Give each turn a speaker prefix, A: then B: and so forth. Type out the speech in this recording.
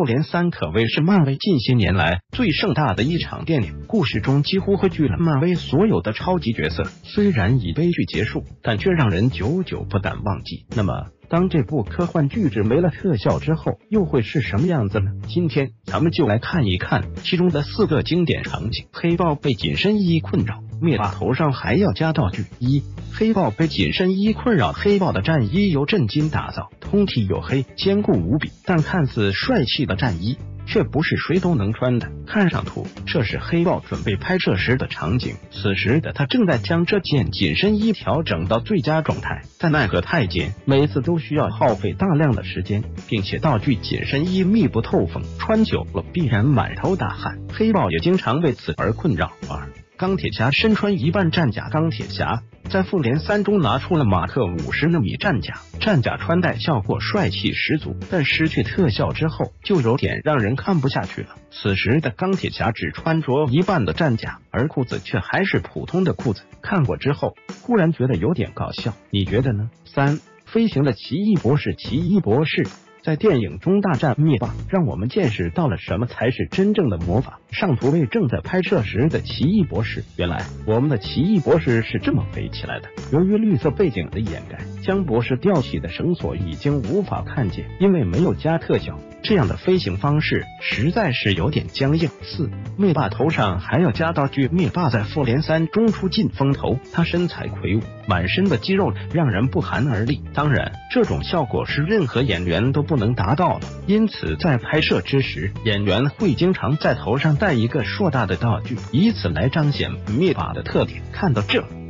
A: 联3可谓是漫威近些年来最盛大的一场电影，故事中几乎汇聚了漫威所有的超级角色。虽然以悲剧结束，但却让人久久不敢忘记。那么，当这部科幻巨制没了特效之后，又会是什么样子呢？今天咱们就来看一看其中的4个经典场景。黑豹被紧身衣困扰，灭霸头上还要加道具。1. 黑豹被紧身衣困扰。黑豹的战衣由真金打造，通体黝黑，坚固无比，但看似帅气的战衣却不是谁都能穿的。看上图，这是黑豹准备拍摄时的场景。此时的他正在将这件紧身衣调整到最佳状态，但奈何太紧，每次都需要耗费大量的时间，并且道具紧身衣密不透风，穿久了必然满头大汗。黑豹也经常为此而困扰。2. 钢铁侠身穿一半战甲。钢铁侠在复联3中拿出了马克50纳米战甲，战甲穿戴效果帅气十足，但失去特效之后就有点让人看不下去了。此时的钢铁侠只穿着一半的战甲，而裤子却还是普通的裤子，看过之后忽然觉得有点搞笑，你觉得呢？3. 飞行的奇异博士。奇异博士在电影中大战灭霸，让我们见识到了什么才是真正的魔法。上图为正在拍摄时的奇异博士，原来我们的奇异博士是这么飞起来的。由于绿色背景的掩盖，将博士吊起的绳索已经无法看见，因为没有加特效，这样的飞行方式实在是有点僵硬。4. 灭霸头上还要加道具。灭霸在复联3中出尽风头，他身材魁梧，满身的肌肉让人不寒而栗。当然，这种效果是任何演员都不能达到的，因此在拍摄之时，演员会经常在头上戴一个硕大的道具，以此来彰显灭霸的特点。看到这，